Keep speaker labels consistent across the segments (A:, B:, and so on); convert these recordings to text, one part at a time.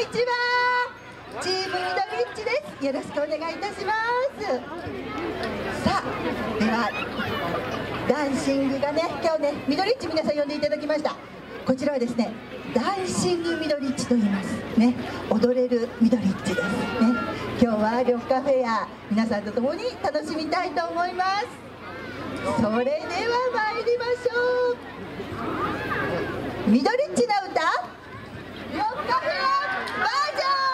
A: ちは。チームミドリッチです。よろしくお願いいたします。さあ、ではダンシングがね、今日ねミドリッチ皆さん呼んでいただきました。こちらはですね、ダンシングミドリッチと言いますね。踊れるミドリッチですね。今日は緑カフェや皆さんと共に楽しみたいと思います。それでは参りましょう。ミドリッチの歌、緑カフェバージョン。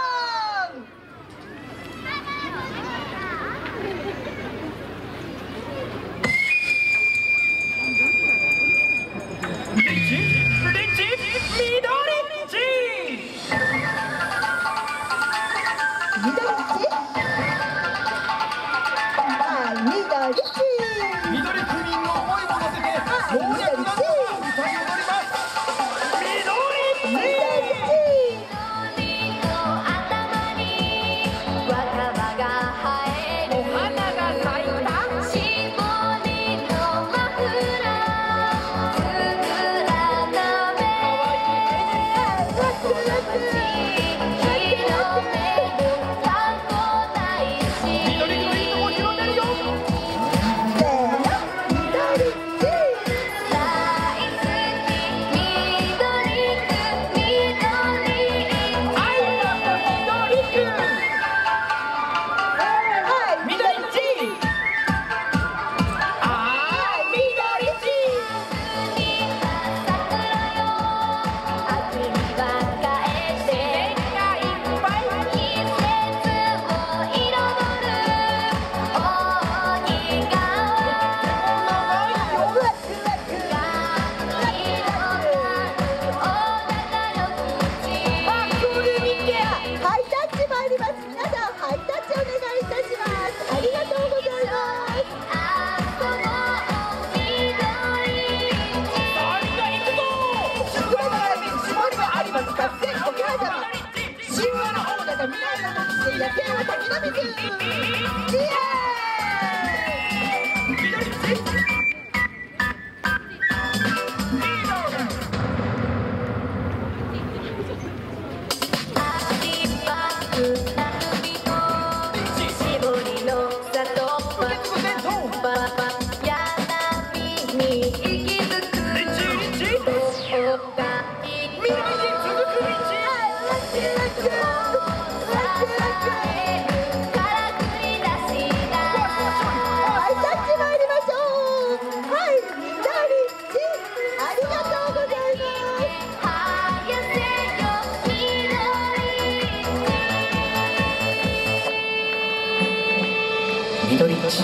B: ミドリッチ。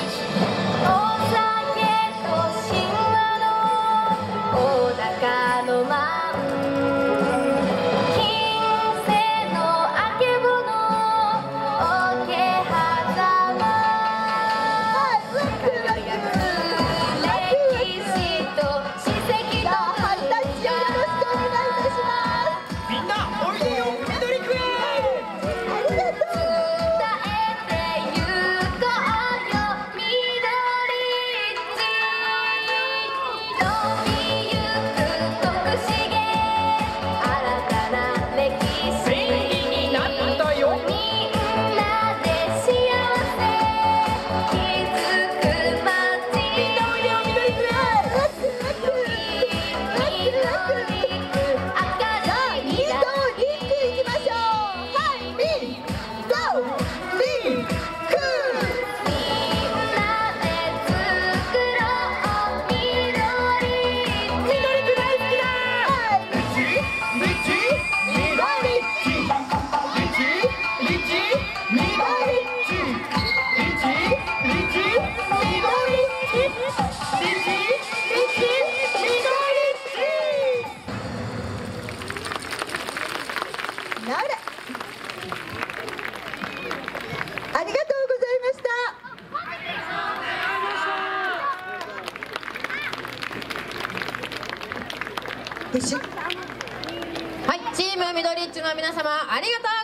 C: はい、チームミドリッチの皆様ありがとう